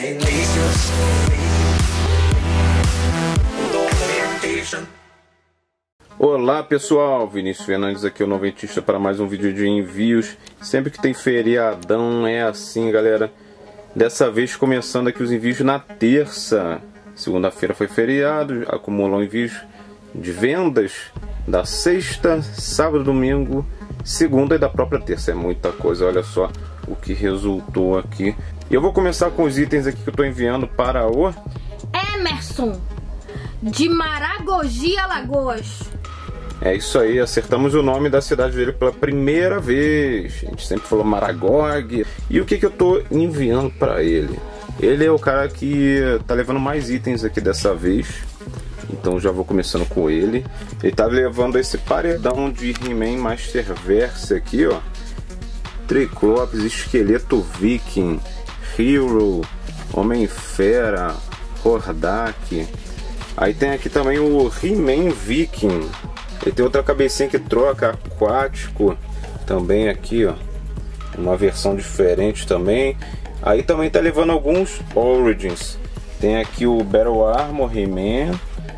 Olá pessoal, Vinícius Fernandes aqui, o Noventista, para mais um vídeo de envios. Sempre que tem feriadão é assim, galera. Dessa vez começando aqui os envios na terça. Segunda-feira foi feriado, acumulou envios de vendas da sexta, sábado, domingo, segunda e da própria terça. É muita coisa, olha só o que resultou aqui. E eu vou começar com os itens aqui que eu estou enviando para o Emerson, de Maragogi, Alagoas. É isso aí, acertamos o nome da cidade dele pela primeira vez. A gente sempre falou Maragog. E o que eu tô enviando para ele? Ele é o cara que tá levando mais itens aqui dessa vez. Então já vou começando com ele. Ele tá levando esse paredão de He-Man Masterverse aqui, ó. Triclops, Esqueleto Viking, Hero, Homem-Fera, Hordak. Aí tem aqui também o He-Man Viking. Ele tem outra cabecinha que troca, aquático, também aqui, ó, uma versão diferente também. Aí também tá levando alguns Origins. Tem aqui o Battle Armor He-Man,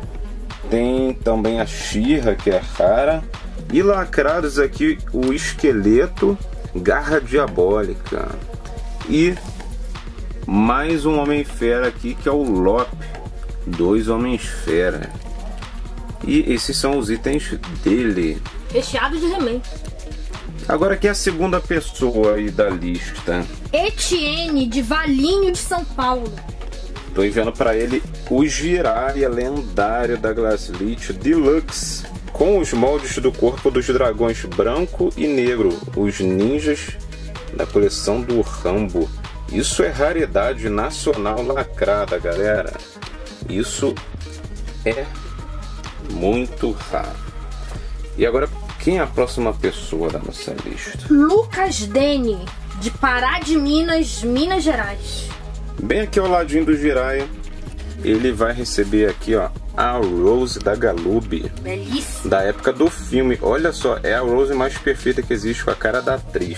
tem também a She-Ra, que é rara, e lacrados aqui o Esqueleto, Garra Diabólica, e mais um Homem-Fera aqui, que é o Lop, 2 Homens-Fera. E esses são os itens dele. Recheado de He-Man. Agora aqui é a segunda pessoa aí da lista. Etienne, de Valinho de São Paulo. Tô enviando para ele o Jiraiya lendário da Glaslit Deluxe, com os moldes do corpo dos dragões branco e negro, os ninjas da coleção do Rambo. Isso é raridade nacional lacrada, galera. Isso é muito raro. E agora, quem é a próxima pessoa da nossa lista? Lucas Dene, de Pará de Minas, Minas Gerais. Bem aqui ao ladinho do Jiraiya, ele vai receber aqui, ó, a Rose da Galoob. Belíssima. Da época do filme. Olha só, é a Rose mais perfeita que existe, com a cara da atriz.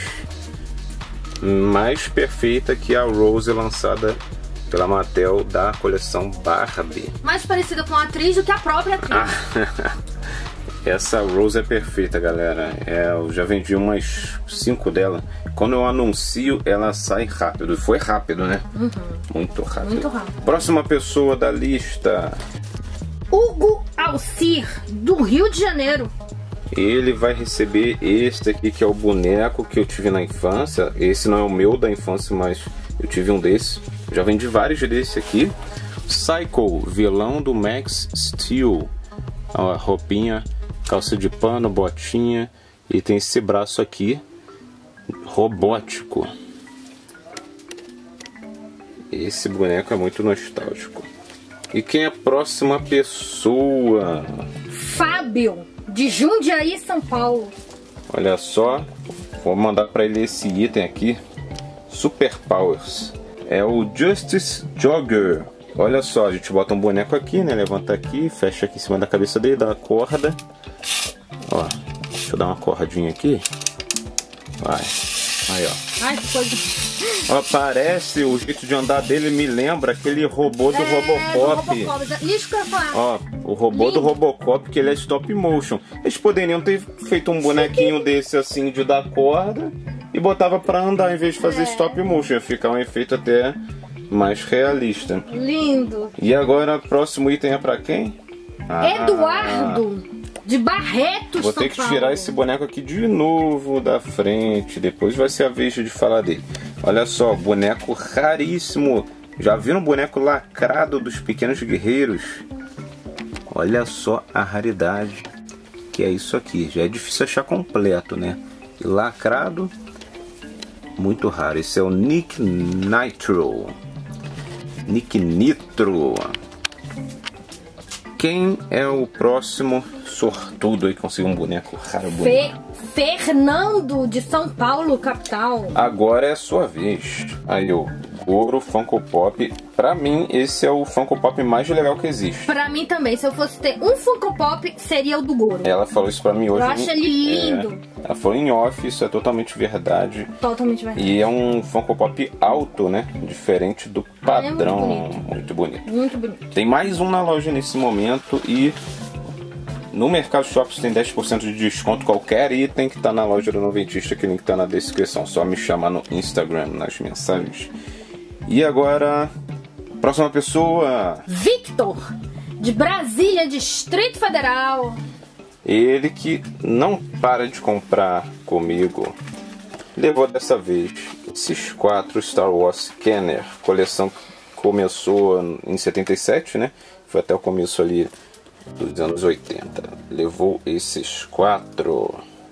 Mais perfeita que a Rose lançada pela Mattel da coleção Barbie. Mais parecida com a atriz do que a própria atriz. Essa Rose é perfeita, galera. Eu já vendi umas 5 dela. Quando eu anuncio, ela sai rápido. Foi rápido, né? Uhum. Muito rápido. Muito rápido. Próxima pessoa da lista. Hugo Alcir, do Rio de Janeiro. Ele vai receber este aqui, que é o boneco que eu tive na infância. Esse não é o meu da infância, mas eu tive um desse. Já vendi vários desse aqui. Psycho, vilão do Max Steel. A roupinha, calça de pano, botinha. E tem esse braço aqui, robótico. Esse boneco é muito nostálgico. E quem é a próxima pessoa? Fábio, de Jundiaí, São Paulo. Olha só, vou mandar para ele esse item aqui. Super Powers. É o Justice Jogger. Olha só, a gente bota um boneco aqui, né? Levanta aqui, fecha aqui em cima da cabeça dele, dá uma corda. Ó, deixa eu dar uma cordinha aqui. Vai. Aí, ó. Ai, que coisa. Ó, parece, o jeito de andar dele me lembra aquele robô do Robocop. Isso que eu ia falar. Ó, o robô lindo. do Robocop, que ele é stop motion. Eles poderiam ter feito um bonequinho desse assim, de dar corda, e botava pra andar em vez de fazer stop motion. Ia ficar um efeito até mais realista. Lindo. E agora, o próximo item é pra quem? Eduardo, de Barretos, Vou São ter que Paulo. tirar esse boneco aqui de novo da frente. Depois vai ser a vez de falar dele. Olha só, boneco raríssimo. Já viram um boneco lacrado dos Pequenos Guerreiros? Olha só a raridade que é isso aqui. Já é difícil achar completo, né? E lacrado, muito raro. Esse é o Nick Nitro. Nick Nitro. Quem é o próximo sortudo aí que conseguiu um boneco raro, bonito? Fernando, de São Paulo, capital. Agora é a sua vez. Aí, o Goro Funko Pop. Pra mim, esse é o Funko Pop mais legal que existe. Pra mim também. Se eu fosse ter um Funko Pop, seria o do Goro. Ela falou isso pra mim hoje. Eu acho ele lindo. Ela falou em off, isso é totalmente verdade. Totalmente verdade. E é um Funko Pop alto, né? Diferente do padrão. Muito bonito. Muito bonito. Tem mais um na loja nesse momento e no Mercado Shopping tem 10% de desconto. Qualquer item que tá na loja do Noventista, que o link tá na descrição. Só me chamar no Instagram, nas mensagens. E agora, próxima pessoa. Victor, de Brasília, Distrito Federal. Ele que não para de comprar comigo. Levou dessa vez esses 4 Star Wars Kenner. Coleção que começou em 77, né? Foi até o começo ali dos anos 80. Levou esses 4.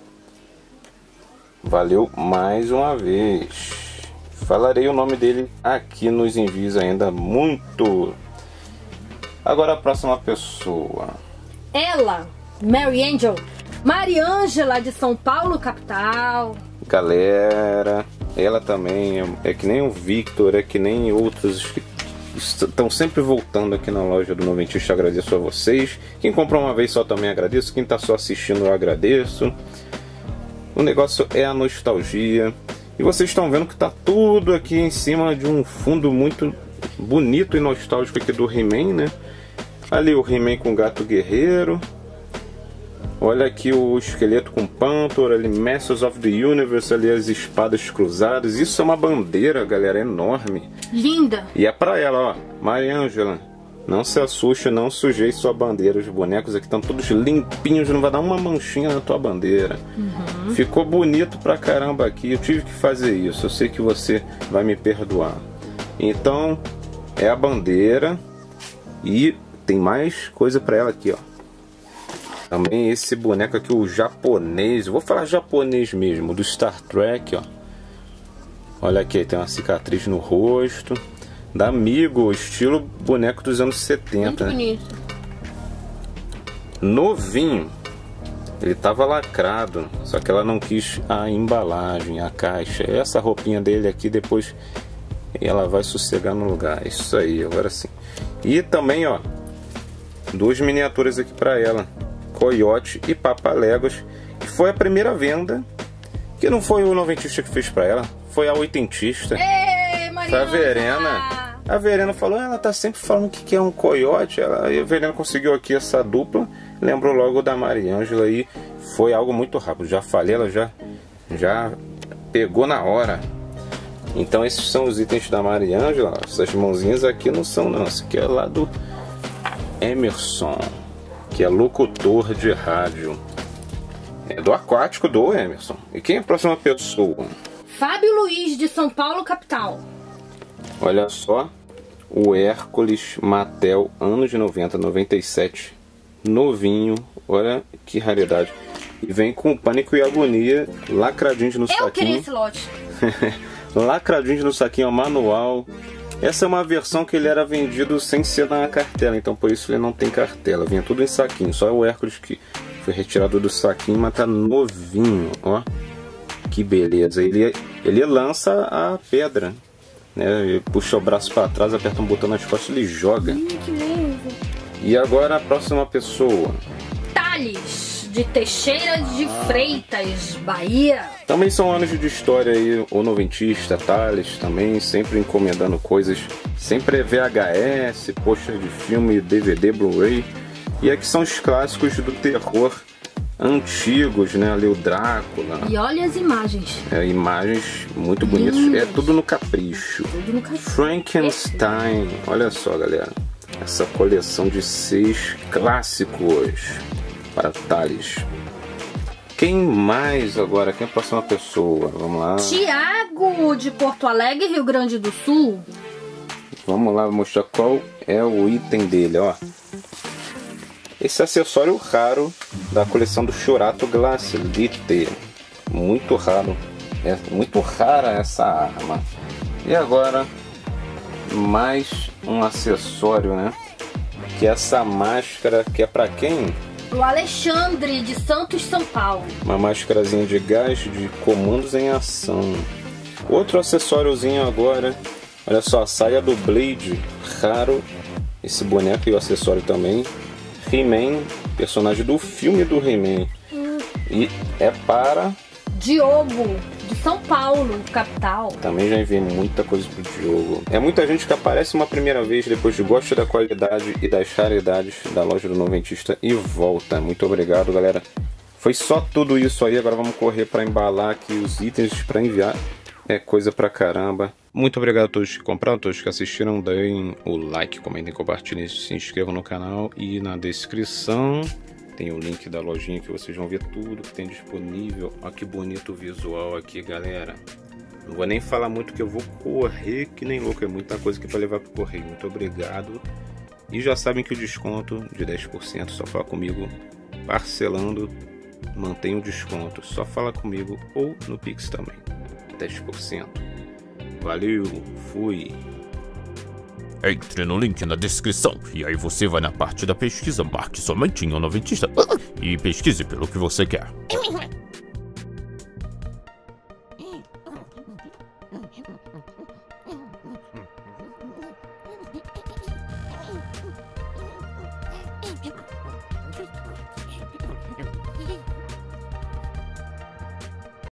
Valeu mais uma vez. Falarei o nome dele aqui nos envios ainda muito. Agora a próxima pessoa. Ela, Mary Angel, Mariângela de São Paulo, capital. Galera, ela também é que nem o Victor, é que nem outros que estão sempre voltando aqui na loja do Noventista. Agradeço a vocês. Quem comprou uma vez só também agradeço. Quem está só assistindo eu agradeço. O negócio é a nostalgia. E vocês estão vendo que está tudo aqui em cima de um fundo muito bonito e nostálgico aqui do He-Man, né? Ali o He-Man com o gato guerreiro. Olha aqui o esqueleto com Panther, ali Masters of the Universe, ali as espadas cruzadas. Isso é uma bandeira, galera, enorme. Linda. E é pra ela, ó. Mariângela, não se assuste, não sujei sua bandeira. Os bonecos aqui estão todos limpinhos, não vai dar uma manchinha na tua bandeira. Ficou bonito pra caramba aqui, eu tive que fazer isso. Eu sei que você vai me perdoar. Então, é a bandeira. E tem mais coisa pra ela aqui, ó. Também esse boneco aqui, o japonês. Eu vou falar japonês mesmo, do Star Trek, ó. Olha aqui, tem uma cicatriz no rosto. Da Amigo, estilo boneco dos anos 70. Muito bonito. Novinho. Ele tava lacrado, só que ela não quis a embalagem, a caixa. Essa roupinha dele aqui, depois ela vai sossegar no lugar. Isso aí, agora sim. E também, ó, 2 miniaturas aqui pra ela. Coyote e Papaléguas, que foi a primeira venda, que não foi o noventista que fez pra ela, foi a oitentista. Ei, foi a Verena. A Verena falou, ela tá sempre falando que é um coiote. E a Verena conseguiu aqui essa dupla, lembrou logo da Mariângela e foi algo muito rápido. Já falei, ela já pegou na hora. Então esses são os itens da Mariângela. Essas mãozinhas aqui não são não, esse aqui é lá do Emerson, que é locutor de rádio. É do aquático do Emerson. E quem é a próxima pessoa? Fábio Luiz, de São Paulo, capital. Olha só, o Hércules Mattel, anos de 90, 97. Novinho, olha que raridade. E vem com Pânico e Agonia, lacradinho no saquinho. Eu queria esse lote. Lacradinho no saquinho, manual. Essa é uma versão que ele era vendido sem ser na cartela, então por isso ele não tem cartela. Vinha tudo em saquinho, só o Hércules que foi retirado do saquinho, mas tá novinho, ó. Que beleza. Ele lança a pedra, né? Ele puxa o braço para trás, aperta um botão nas costas e ele joga. Que lindo. E agora a próxima pessoa. Thales, de Teixeira de Freitas, Bahia. Também são anos de história aí, o noventista, Thales também, sempre encomendando coisas, sempre é VHS, pôster de filme, DVD, Blu-ray. E aqui são os clássicos do terror antigos, né? Ali o Drácula. E olha as imagens. Imagens muito bonitas, é tudo no capricho. Tudo no capricho. Frankenstein, olha só, galera. Essa coleção de 6 clássicos para Thales. Quem mais agora? Quem é a próxima pessoa? Vamos lá. Tiago, de Porto Alegre, Rio Grande do Sul. Vamos lá mostrar qual é o item dele, ó. Esse acessório raro da coleção do Churato Glass Lite. Muito raro. É muito rara essa arma. E agora, mais um acessório, né? Que é essa máscara, que é pra quem? O Alexandre, de Santos, São Paulo. Uma máscarazinha de gás de comandos em ação. Outro acessóriozinho agora. Olha só, a saia do Blade, raro. Esse boneco e o acessório também. He-Man, personagem do filme do He-Man. E é para... Diogo, de São Paulo, capital. Também já enviei muita coisa pro Diogo. É muita gente que aparece uma primeira vez, depois gosta da qualidade e das raridades da loja do Noventista e volta. Muito obrigado, galera. Foi só tudo isso aí, agora vamos correr para embalar aqui os itens para enviar. É coisa pra caramba. Muito obrigado a todos que compraram, a todos que assistiram. Deem o like, comentem, compartilhem, se inscrevam no canal. E na descrição tem o link da lojinha que vocês vão ver tudo que tem disponível. Olha que bonito o visual aqui, galera. Não vou nem falar muito que eu vou correr que nem louco. É muita coisa aqui para levar pro correio. Muito obrigado. E já sabem que o desconto de 10%, só fala comigo. Parcelando, mantém o desconto. Só fala comigo ou no Pix também. 10%. Valeu, fui. Entre no link na descrição e aí você vai na parte da pesquisa, marque somente em um noventista e pesquise pelo que você quer.